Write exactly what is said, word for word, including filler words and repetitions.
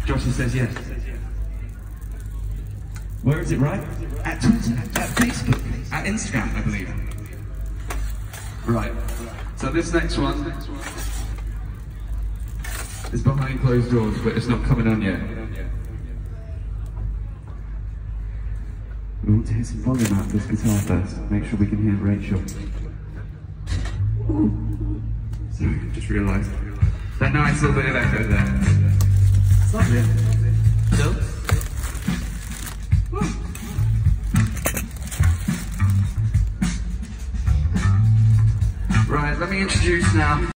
Joshua says yes. Where is it, right? At Twitter, at Facebook, at Instagram, I believe. Right. So this next one is behind closed doors, but it's not coming on yet. We want to hear some volume out of this guitar first. Make sure we can hear Rachel. Ooh. Sorry, just realised. That nice little bit of echo there. It's lovely. Still? Right, let me introduce now.